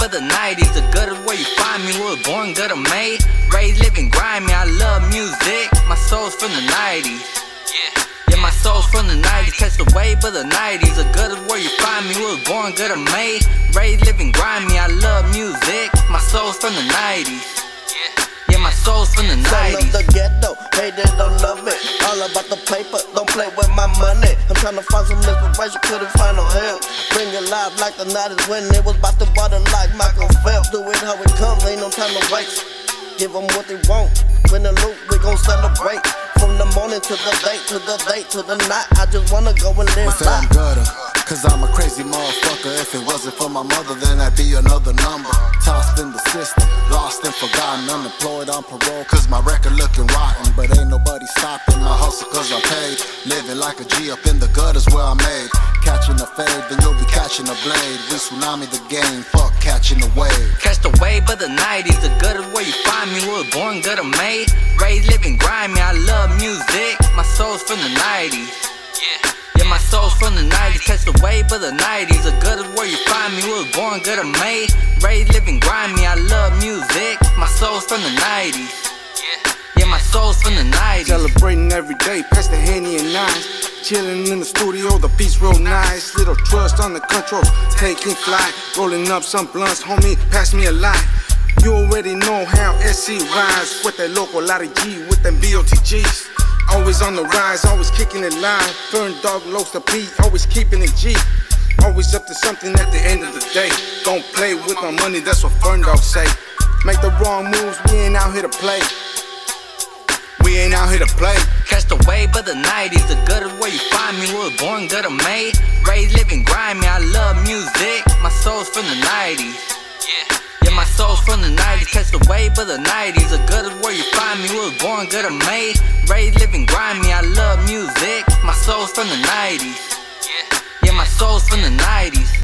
of the 90s. The gutter where you find me, was born gutter made. Raised living grimy, I love music. My soul's from the 90s. Yeah, my soul's from the 90s. Catch the wave of the 90s. The gutter where you find me, was born gutter made. Raised living grimy, I love music. My soul's from the 90s. Yeah, my soul's from the 90s. Son of the ghetto, hate it, don't love it. All about the paper, don't play with my money. I'm trying to find some inspiration, couldn't find no help. Bring it live like the 90s when it was about to water like Michael Phelps. Do it how it comes, ain't no time to waste. Give them what they want. Win the loot, we gon' celebrate. From the morning to the date, to the date, to the night. I just wanna go and live life. I'm gutter, cause I'm a crazy motherfucker. If it wasn't for my mother, then I'd be another number. Tossed in the system, lost and forgotten. Unemployed on parole, cause my record looking rotten. But ain't nobody stopping my hustle cause I'm paid. Living like a G up in the gutters where I'm made. Catching a fade, then you'll be catching a blade. We tsunami the game, fuck catching a wave. Catch the wave of the 90s. The gutter where you find me, was born gutter made. Raised living grimy, I love music. My soul's from the 90s. Yeah, my soul's from the 90s. Catch the wave of the 90s. The gutter where you find me, was born gutter made. Raised living grimy, I love music. My soul's from the 90s. Yeah, my soul's from the 90s. Celebrating every day, past the Henny and nines. Chilling in the studio, the beats real nice. Little trust on the controls, taking flight. Rolling up some blunts, homie, pass me a line. You already know how SC rides. With that local Lottie G, with them BOTGs. Always on the rise, always kicking it line. Fern dog lows the beat, always keeping it G. Always up to something at the end of the day. Don't play with my money, that's what Fern dog say. Make the wrong moves, we ain't out here to play. We ain't out here to play. Catch the wave of the 90s. The gutter where you find me, was born gutter made. Raised living grimy, I love music. My soul's from the 90s. Yeah, my soul's from the 90s. Catch the wave of the 90s. The gutter where you find me, was born gutter made. Raised living grimy, I love music. My soul's from the 90s. Yeah, my soul's from the 90s.